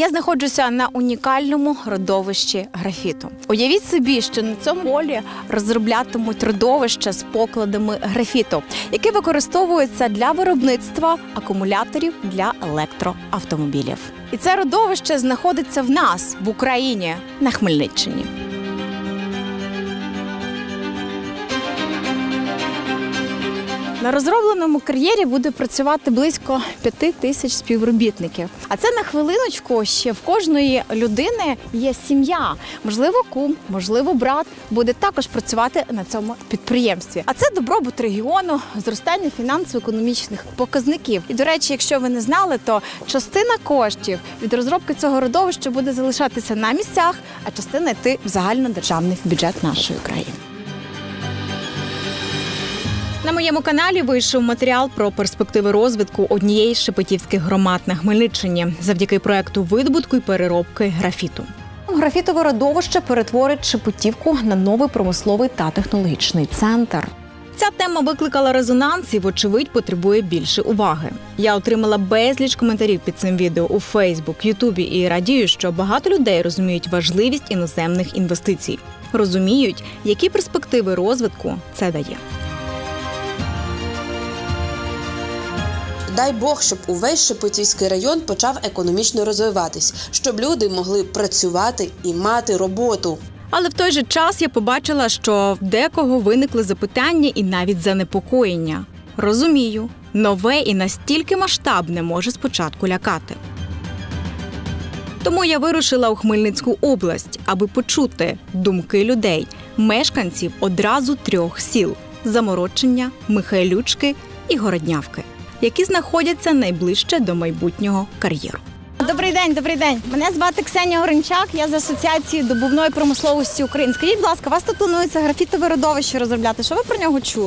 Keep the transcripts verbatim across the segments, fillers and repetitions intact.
Я знаходжуся на унікальному родовищі графіту. Уявіть собі, що на цьому полі розроблятимуть родовище з покладами графіту, які використовуються для виробництва акумуляторів для електроавтомобілів. І це родовище знаходиться в нас, в Україні, на Хмельниччині. На розробленому кар'єрі буде працювати близько п'яти тисяч співробітників. А це на хвилиночку ще в кожної людини є сім'я. Можливо, кум, можливо, брат буде також працювати на цьому підприємстві. А це добробут регіону, зростання фінансово-економічних показників. І, до речі, якщо ви не знали, то частина коштів від розробки цього родовища буде залишатися на місцях, а частина йти в загальнодержавний бюджет нашої країни. На моєму каналі вийшов матеріал про перспективи розвитку однієї з шепетівських громад на Хмельниччині завдяки проекту видобутку і переробки графіту. Графітове родовище перетворить Шепетівку на новий промисловий та технологічний центр. Ця тема викликала резонанс і, вочевидь, потребує більше уваги. Я отримала безліч коментарів під цим відео у Фейсбук, Ютубі і радію, що багато людей розуміють важливість іноземних інвестицій. Розуміють, які перспективи розвитку це дає. Дай Бог, щоб увесь Шепетівський район почав економічно розвиватись, щоб люди могли працювати і мати роботу. Але в той же час я побачила, що в декого виникли запитання і навіть занепокоєння. Розумію, нове і настільки масштабне може спочатку лякати. Тому я вирушила у Хмельницьку область, аби почути думки людей, мешканців одразу трьох сіл – Заморочення, Михайлючки і Городнявки, які знаходяться найближче до майбутнього кар'єру. Добрий день, добрий день. Мене звати Ксенія Горенчак, я з Асоціації добувної промисловості України. Скажіть, будь ласка, вас тут планується графітове родовище розробляти. Що ви про нього чули?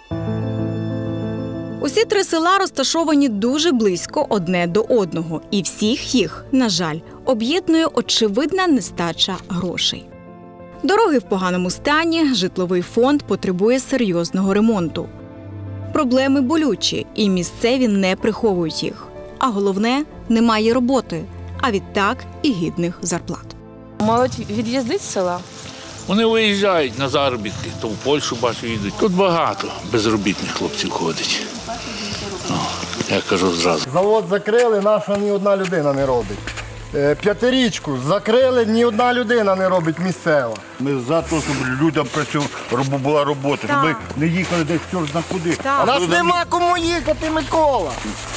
Усі три села розташовані дуже близько одне до одного. І всіх їх, на жаль, об'єднує очевидна нестача грошей. Дороги в поганому стані, житловий фонд потребує серйозного ремонту. Проблеми болючі, і місцеві не приховують їх. А головне – немає роботи, а відтак і гідних зарплат. Молодь від'їздить з села? Вони виїжджають на заробітки, то в Польщу, бачу, їдуть. Тут багато безробітних хлопців ходить. О, я кажу зразу. Завод закрили, наша ні одна людина не робить. П'ятирічку закрили, ні одна людина не робить місцева. Ми за те, щоб людям була робота, щоб ми не їхали десь чорт на куди. А нас нема кому їхати, Микола.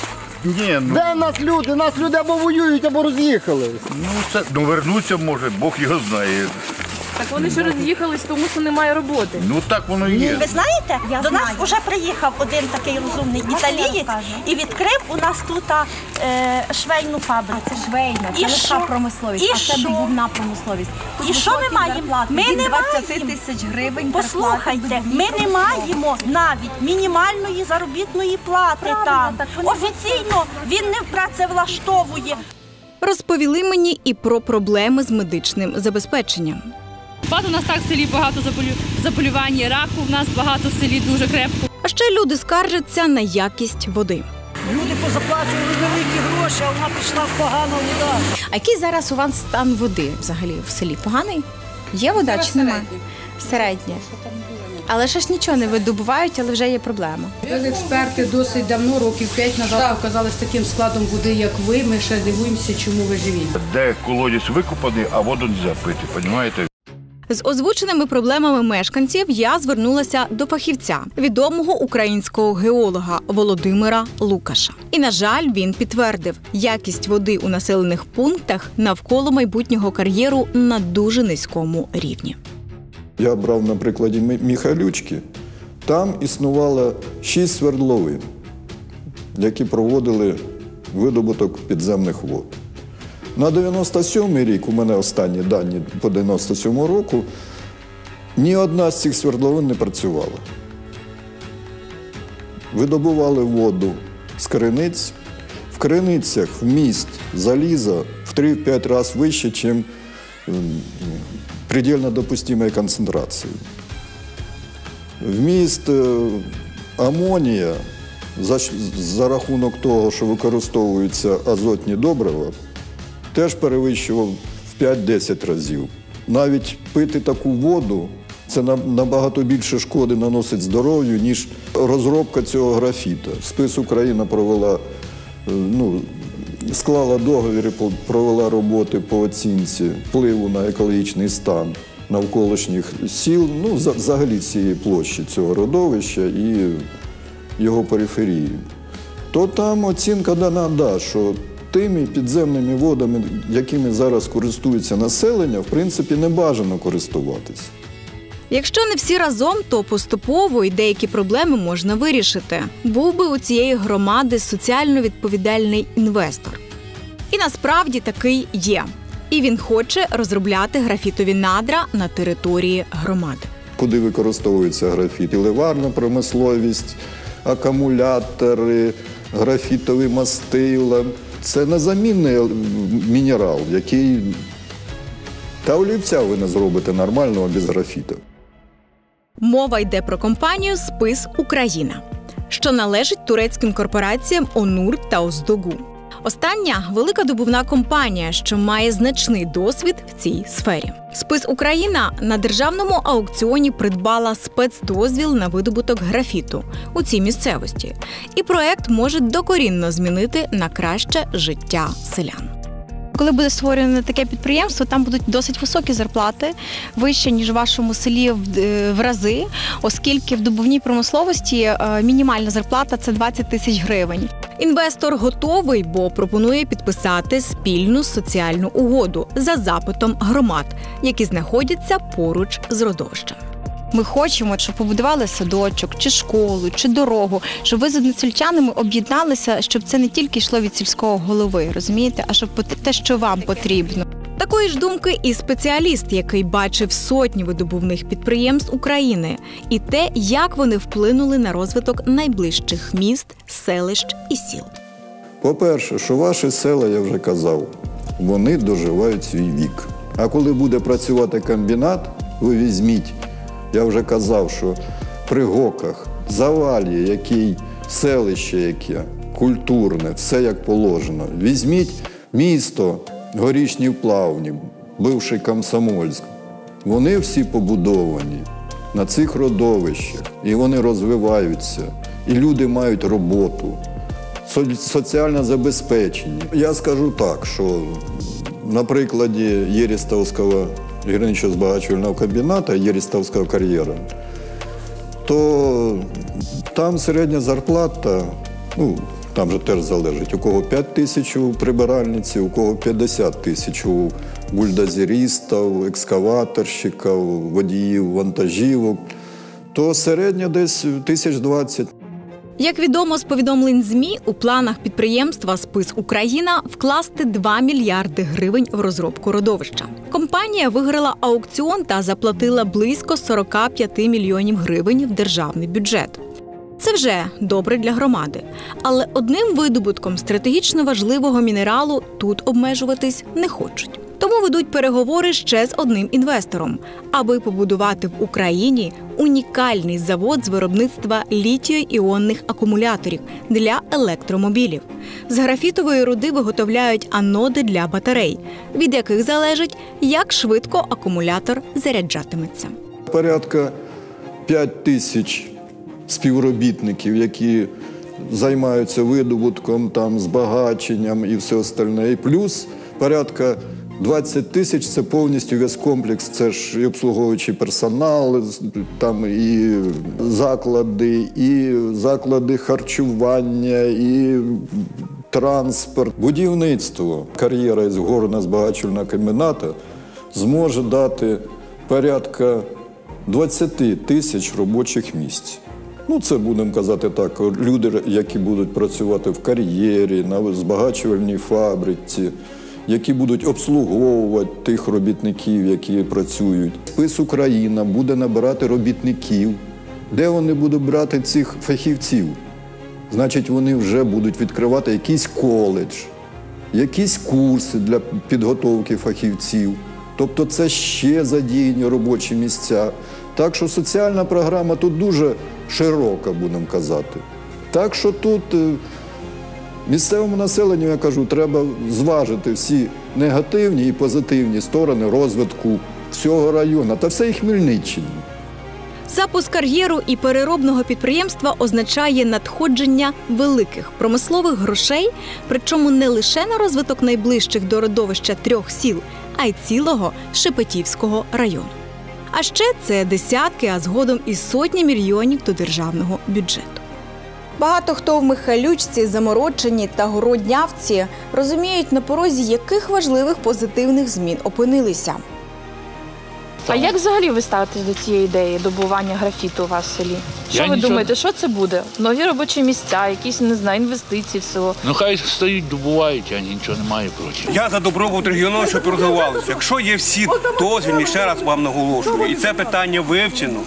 Ні, ну, Де нас люди? Нас люди або воюють, або роз'їхали. ну, це, ну вернуться може, Бог його знає. Так вони ще роз'їхались, тому що немає роботи. Ну так воно і є. Ви знаєте, Я до знаю. нас вже приїхав один такий розумний італієць і відкрив у нас тут е, швейну фабрику. Це швейна, це І легка що? промисловість, І а це що? добувна промисловість. І що ми маємо? Ми не двадцять маємо. тисяч гривень. Послухайте, ми не маємо навіть мінімальної заробітної плати там. Офіційно він не працевлаштовує. Розповіли мені і про проблеми з медичним забезпеченням. Багато у нас так в селі, багато заболювання раку, в нас багато в селі дуже крепко. А ще люди скаржаться на якість води. Люди позаплачували великі гроші, а вона пішла погана вода. А який зараз у вас стан води взагалі в селі? Поганий? Є вода чи немає? Середня. Але ще ж нічого не видобувають, але вже є проблема. Експерти досить давно, років п'ять назад, показали з таким складом води, як ви. Ми ще дивуємося, чому ви живі. Де колодязь викопаний, а воду не можна пити, розумієте? З озвученими проблемами мешканців я звернулася до фахівця, відомого українського геолога Володимира Лукаша. І, на жаль, він підтвердив, якість води у населених пунктах навколо майбутнього кар'єру на дуже низькому рівні. Я брав на прикладі Михайлючки. Там існувало шість свердловин, які проводили видобуток підземних вод. На дев'яносто сьомий рік, у мене останні дані по дев'яносто сьомому року, ні одна з цих свердловин не працювала. Видобували воду з криниць. В криницях вміст заліза в три-п'ять разів вище, ніж предельно допустимої концентрації. Вміст амонія за, за рахунок того, що використовуються азотні добрива, теж перевищував в п'ять-десять разів. Навіть пити таку воду – це набагато більше шкоди наносить здоров'ю, ніж розробка цього графіта. Спис Україна провела, ну, склала договір і провела роботи по оцінці впливу на екологічний стан навколишніх сіл, ну, взагалі всієї площі цього родовища і його периферії. То там оцінка дана, да, що тими підземними водами, якими зараз користується населення, в принципі, не бажано користуватись. Якщо не всі разом, то поступово і деякі проблеми можна вирішити. Був би у цієї громади соціально відповідальний інвестор. І насправді такий є. І він хоче розробляти графітові надра на території громади. Куди використовується графіт? Ливарна промисловість, акумулятори, графітові мастила. Це незамінний мінерал, який... Та олівця ви не зробите нормального без графіту. Мова йде про компанію «Спис Україна», що належить турецьким корпораціям «Онур» та «Оздогу». Остання – велика добувна компанія, що має значний досвід в цій сфері. «Спис Україна» на державному аукціоні придбала спецдозвіл на видобуток графіту у цій місцевості. І проект може докорінно змінити на краще життя селян. Коли буде створено таке підприємство, там будуть досить високі зарплати, вище, ніж в вашому селі в рази, оскільки в добувній промисловості мінімальна зарплата – це двадцять тисяч гривень. Інвестор готовий, бо пропонує підписати спільну соціальну угоду за запитом громад, які знаходяться поруч з родовищем. Ми хочемо, щоб побудували садочок, чи школу, чи дорогу, щоб ви з односельчанами об'єдналися, щоб це не тільки йшло від сільського голови, розумієте, а щоб те, що вам потрібно. Такої ж думки і спеціаліст, який бачив сотні видобувних підприємств України і те, як вони вплинули на розвиток найближчих міст, селищ і сіл. По-перше, що ваші села, я вже казав, вони доживають свій вік. А коли буде працювати комбінат, ви візьміть, я вже казав, що при Гоках, Завал'ї, який селище яке, культурне, все як положено. Візьміть місто Горішні Плавні, бивший Комсомольськ. Вони всі побудовані на цих родовищах, і вони розвиваються, і люди мають роботу, соціальне забезпечення. Я скажу так, що на прикладі Єрістовського гірничо-збагачувального комбіната, Єрістовського кар'єра, то там середня зарплата, ну, там же теж залежить, у кого п'ять тисяч у прибиральниці, у кого п'ятдесят тисяч у бульдозерістів, екскаваторщиків, водіїв, вантажівок, то середня десь тисяч двадцять. Як відомо з повідомлень ЗМІ, у планах підприємства «Спис Україна» вкласти два мільярди гривень в розробку родовища. Компанія виграла аукціон та заплатила близько сорок п'ять мільйонів гривень в державний бюджет. Це вже добре для громади. Але одним видобутком стратегічно важливого мінералу тут обмежуватись не хочуть. Тому ведуть переговори ще з одним інвестором, аби побудувати в Україні унікальний завод з виробництва літіо-іонних акумуляторів для електромобілів. З графітової руди виготовляють аноди для батарей, від яких залежить, як швидко акумулятор заряджатиметься. Порядка п'ять тисяч співробітників, які займаються видобутком, там, збагаченням і все остальне. І плюс порядка двадцять тисяч – це повністю весь комплекс, це ж і обслуговуючий персонал, там і заклади, і заклади харчування, і транспорт. Будівництво кар'єра із горно-збагачувального комбіната зможе дати порядка двадцять тисяч робочих місць. Ну, це, будемо казати так, люди, які будуть працювати в кар'єрі, на збагачувальній фабриці, які будуть обслуговувати тих робітників, які працюють. «Спис Україна» буде набирати робітників. Де вони будуть брати цих фахівців? Значить, вони вже будуть відкривати якийсь коледж, якісь курси для підготовки фахівців. Тобто це ще задіяні робочі місця. Так що соціальна програма тут дуже широка, будемо казати. Так що тут місцевому населенню, я кажу, треба зважити всі негативні і позитивні сторони розвитку всього району та всієї Хмельниччини. Запуск кар'єру і переробного підприємства означає надходження великих промислових грошей, причому не лише на розвиток найближчих до родовища трьох сіл, а й цілого Шепетівського району. А ще це десятки, а згодом і сотні мільйонів до державного бюджету. Багато хто в Михайлючці, Заморочині та Городнявці розуміють, на порозі яких важливих позитивних змін опинилися. А як взагалі ви ставитесь до цієї ідеї добування графіту у вас в селі? Що Я ви нічого- думаєте, що це буде? Нові робочі місця, якісь, не знаю, інвестиції в село? Ну хай стоїть, добувають, я нічого не маю проти. Я за добробут регіону, щоб розвивалося. Якщо є всі дозвільні, ще раз вам наголошую, і це питання вивчено.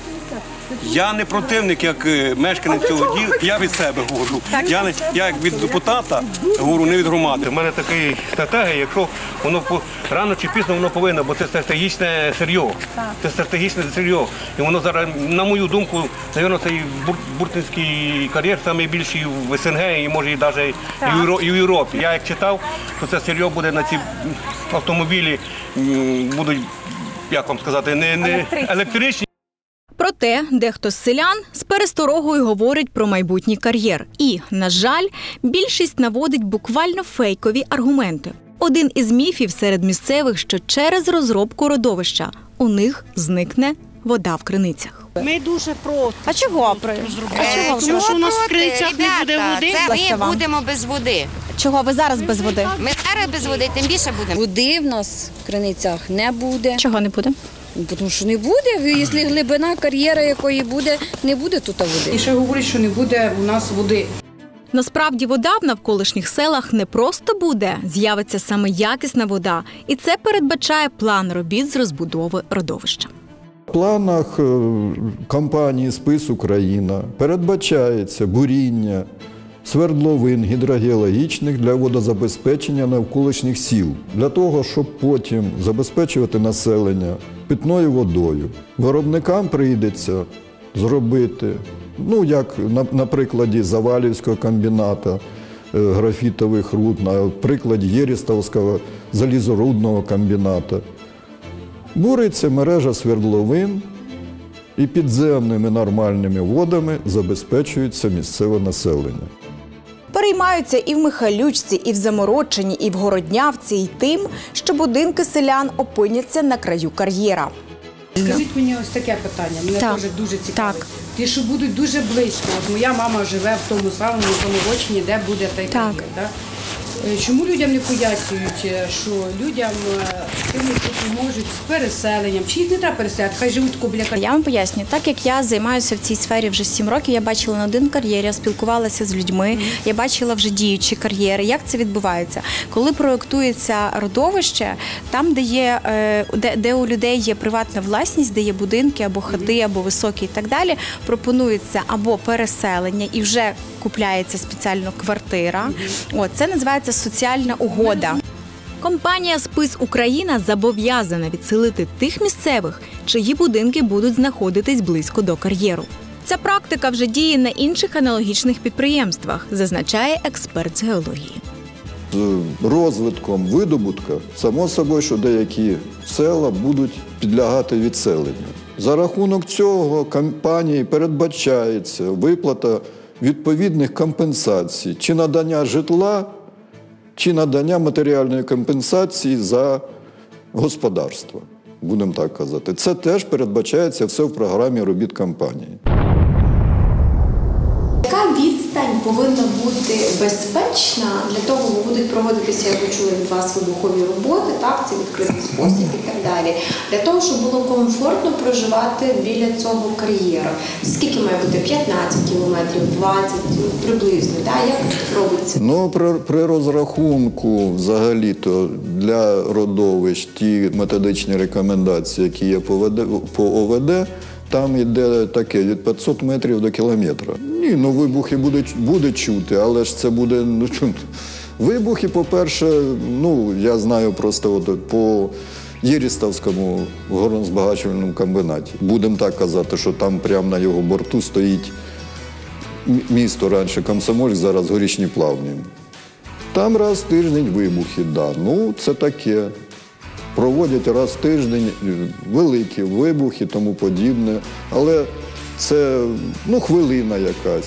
Я не противник, як е, мешканець цього діла, я від себе говорю. Я, не, я як від депутата говорю, не від громади. У мене така стратегія, якщо воно по- рано чи пізно воно повинно, бо це стратегічне сир'йо. Це стратегічне сир'йо. І воно зараз, на мою думку, напевно, цей бур, буртинський кар'єр найбільший в СНГ і може і навіть і в, Євро, і в Європі. Я як читав, то це сир'йо буде на ці автомобілі, м, будуть, як вам сказати, не, не електричні. Проте дехто з селян з пересторогою говорить про майбутній кар'єр. І, на жаль, більшість наводить буквально фейкові аргументи. Один із міфів серед місцевих, що через розробку родовища у них зникне вода в криницях. Ми дуже проти. А чого? Тому що у нас в криницях не буде Ребята, води. Це Леся, ми вам. будемо без води. Чого ви зараз без води? Ми зараз без води, тим більше будемо. Води в нас в криницях не буде. Чого не буде? Ну, тому що не буде. Якщо глибина кар'єра якої буде, не буде тут води. І ще говорять, що не буде у нас води. Насправді вода в навколишніх селах не просто буде, з'явиться саме якісна вода. І це передбачає план робіт з розбудови родовища. В планах е, компанії «Спис Україна» передбачається буріння свердловин гідрогеологічних для водозабезпечення навколишніх сіл, для того, щоб потім забезпечувати населення питною водою. Виробникам прийдеться зробити, ну як на, на прикладі Завалівського комбіната е, графітових руд, на прикладі Єрістовського залізорудного комбіната. Буриться мережа свердловин і підземними нормальними водами забезпечується місцеве населення. Переймаються і в Михайлючці, і в Заморочині, і в Городнявці, і тим, що будинки селян опиняться на краю кар'єра. Скажіть мені ось таке питання, мене Так. теж дуже цікавить. Ті, що будуть дуже близько, от моя мама живе в тому самому Заморочині, де буде той кар'єр. Да? Е, Чому людям не пояснюють, е, що людям е, тим допоможуть з переселенням? Чи їх не треба переселяти, хай живуть тако біля кар'єру? Я вам поясню, так як я займаюся в цій сфері вже сім років, я бачила не один кар'єр, я спілкувалася з людьми, я бачила вже діючі кар'єри. Як це відбувається? Коли проєктується родовище, там, де є, е, де, де у людей є приватна власність, де є будинки або хати, або високі і так далі, пропонується або переселення і вже купляється спеціально квартира. От, це називається соціальна угода. Компанія «Спис Україна» зобов'язана відселити тих місцевих, чиї будинки будуть знаходитись близько до кар'єру. Ця практика вже діє на інших аналогічних підприємствах, зазначає експерт з геології. З розвитком видобутка, само собою, що деякі села будуть підлягати відселенню. За рахунок цього компанії передбачається виплата відповідних компенсацій, чи надання житла, чи надання матеріальної компенсації за господарство, будемо так казати. Це теж передбачається все в програмі робіт компанії. Яка відстань повинна бути безпечна для того, бо будуть проводитися, як ви чули від вас, вибухові роботи, так, це відкритий спосіб і так далі, для того, щоб було комфортно проживати біля цього кар'єра? Скільки має бути? п'ятнадцять кілометрів, двадцять, приблизно, так? Як це робиться? Ну, при, при розрахунку взагалі-то для родовищ ті методичні рекомендації, які є по, ВД, по ОВД, там йде таке від п'ятсот метрів до кілометра. Ні, ну вибухи будуть, буде чути, але ж це буде... Ну, вибухи, по-перше, ну, я знаю просто от, по Єрістовському горнозбагачувальному комбінаті. Будемо так казати, що там прямо на його борту стоїть місто раніше Комсомольськ, зараз Горішні Плавні. Там раз в тиждень вибухи, да. Ну, це таке. Проводять раз в тиждень великі вибухи, тому подібне. Але це, ну, хвилина якась.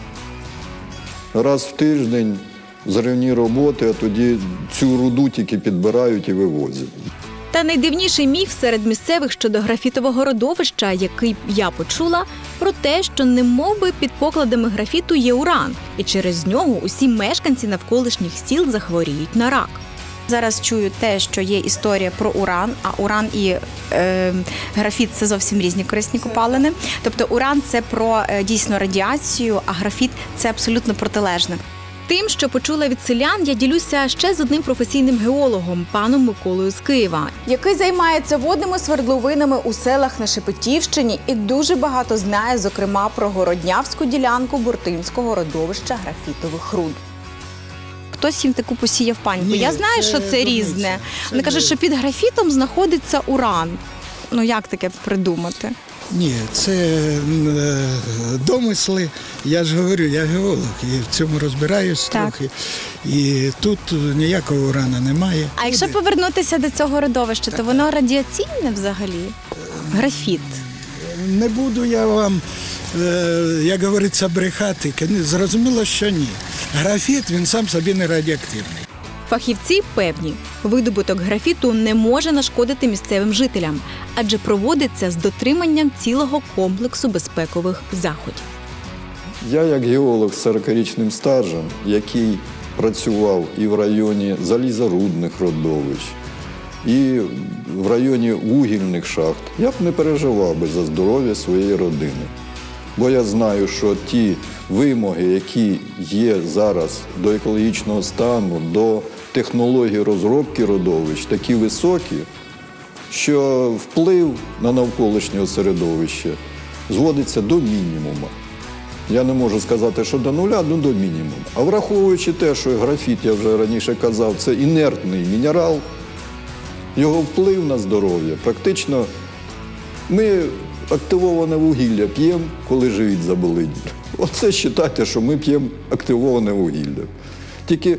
Раз в тиждень зривні роботи, а тоді цю руду тільки підбирають і вивозять. Та найдивніший міф серед місцевих щодо графітового родовища, який я почула, про те, що немовби під покладами графіту є уран, і через нього усі мешканці навколишніх сіл захворіють на рак. Зараз чую те, що є історія про уран, а уран і е, графіт – це зовсім різні корисні копалини. Тобто уран – це про е, дійсно радіацію, а графіт – це абсолютно протилежне. Тим, що почула від селян, я ділюся ще з одним професійним геологом, паном Миколою з Києва, який займається водними свердловинами у селах на Шепетівщині і дуже багато знає, зокрема, про городнявську ділянку Буртинського родовища графітових руд. Хтось їм таку посіяв паніку. Ні, я знаю, це що це дурниця. різне. Це Вони кажуть, не- що під графітом знаходиться уран. Ну як таке придумати? Ні, це е, домисли. Я ж говорю, я геолог, і в цьому розбираюсь Так. трохи. І тут ніякого урана немає. А якщо повернутися до цього родовища, то воно радіаційне взагалі? Графіт. Не буду я вам, е, як говориться, брехати. Зрозуміло, що ні. Графіт, він сам собі не радіоактивний. Фахівці певні, видобуток графіту не може нашкодити місцевим жителям, адже проводиться з дотриманням цілого комплексу безпекових заходів. Я як геолог з сорокарічним стажем, який працював і в районі залізорудних родовищ, і в районі вугільних шахт, я б не переживав би за здоров'я своєї родини. Бо я знаю, що ті вимоги, які є зараз до екологічного стану, до технологій розробки родовищ, такі високі, що вплив на навколишнє середовище зводиться до мінімуму. Я не можу сказати, що до нуля, ну до мінімуму. А враховуючи те, що графіт, я вже раніше казав, це інертний мінерал, його вплив на здоров'я практично ми активоване вугілля п'ємо, коли живіт заболить. Оце вважайте, що ми п'ємо активоване вугілля. Тільки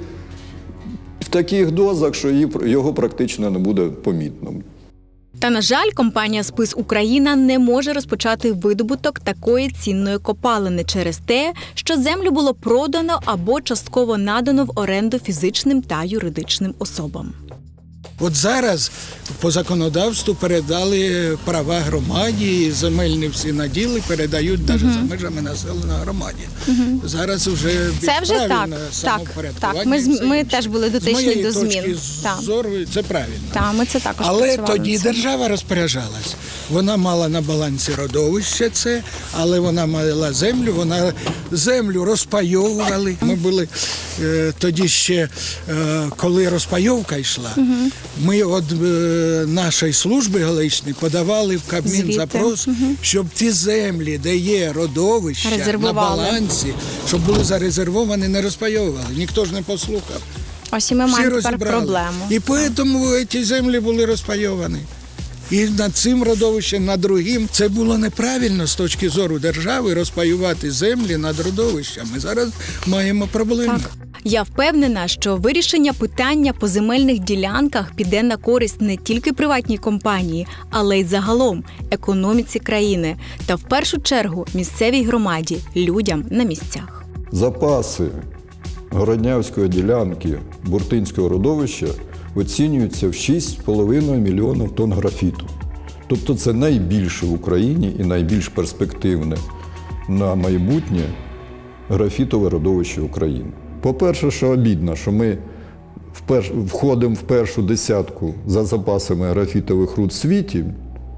в таких дозах, що його практично не буде помітно. Та, на жаль, компанія «Спис Україна» не може розпочати видобуток такої цінної копалини через те, що землю було продано або частково надано в оренду фізичним та юридичним особам. От зараз по законодавству передали права громаді, і земельні всі наділи передають навіть Мгм. за межами населеної громаді. Мгм. Зараз вже більш Це вже так, правильне так, самовпорядкування так. Ми, і з- все ми інше. теж були З дотичні моєї до змін. точки Так. зору це правильно. Так, ми це також Але працювали тоді над цим. держава розпоряджалась. Вона мала на балансі родовище це, але вона мала землю, вона землю розпайовували. Ми були е, тоді ще, е, коли розпайовка йшла, Мгм. ми від е, нашої служби галичної подавали в Кабмін Звіти. запрос, Мгм. щоб ті землі, де є родовища на Резервували. балансі, щоб були зарезервовані, не розпайовували. Ніхто ж не послухав. Ось і ми Всі маємо тепер розібрали. проблему. І тому ці землі були розпайовані. І над цим родовищем, над другим. Це було неправильно з точки зору держави розпаювати землі над родовищами. Зараз маємо проблему. Я впевнена, що вирішення питання по земельних ділянках піде на користь не тільки приватній компанії, але й загалом економіці країни та в першу чергу місцевій громаді, людям на місцях. Запаси городнявської ділянки Буртинського родовища оцінюються в шість з половиною мільйонів тонн графіту. Тобто це найбільше в Україні і найбільш перспективне на майбутнє графітове родовище України. По-перше, що обідно, що ми вперш... входимо в першу десятку за запасами графітових руд в світі,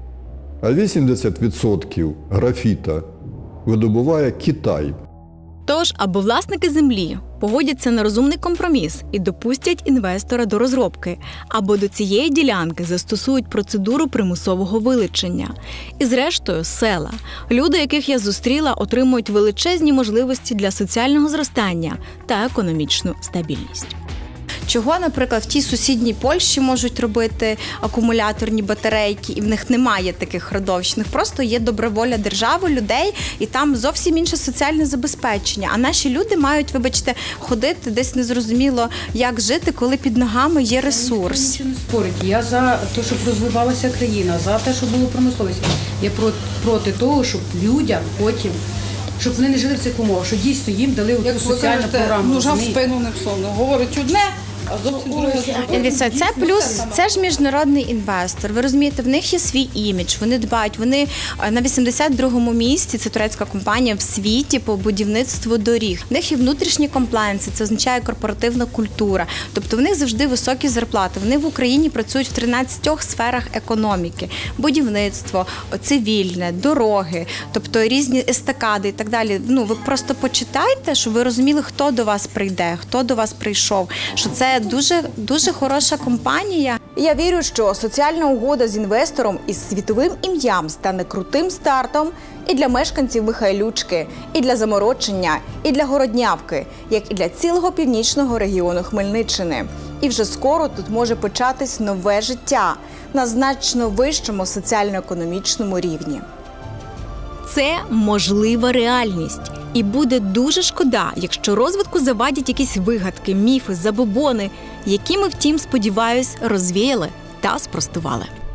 а вісімдесят відсотків графіта видобуває Китай. Тож, або власники землі погодяться на розумний компроміс і допустять інвестора до розробки, або до цієї ділянки застосують процедуру примусового вилучення. І зрештою, села, люди, яких я зустріла, отримують величезні можливості для соціального зростання та економічну стабільність. Чого, наприклад, в тій сусідній Польщі можуть робити акумуляторні батарейки, і в них немає таких родовищ. В них просто є добра воля держави, людей, і там зовсім інше соціальне забезпечення. А наші люди мають, вибачте, ходити десь незрозуміло, як жити, коли під ногами є ресурс. Я нічого не спорить. Я за те, щоб розвивалася країна, за те, щоб було промисловість. Я проти того, щоб людям потім, щоб вони не жили в цих умовах, що дійсно їм дали оту соціальну програму. Нужа в спину не всовно. Говорить одне, а зовсім друге. Дивіться, це плюс, це ж міжнародний інвестор. Ви розумієте, в них є свій імідж, вони дбають. Вони на вісімдесят другому місці, це турецька компанія в світі по будівництву доріг. В них є внутрішні комплаєнси, це означає корпоративна культура. Тобто в них завжди високі зарплати. Вони в Україні працюють в тринадцятьох сферах економіки. Будівництво, цивільне, дороги, тобто різні естакади і так далі. Ну, ви просто почитайте, щоб ви розуміли, хто до вас прийде, хто до вас прийшов, що це дуже, дуже хороша компанія. Я вірю, що соціальна угода з інвестором із світовим ім'ям стане крутим стартом і для мешканців Михайлючки, і для Заморочення, і для Городнявки, як і для цілого північного регіону Хмельниччини. І вже скоро тут може початись нове життя на значно вищому соціально-економічному рівні. Це можлива реальність. І буде дуже шкода, якщо розвитку завадять якісь вигадки, міфи, забобони, які ми, втім, сподіваюсь, розвіяли та спростували.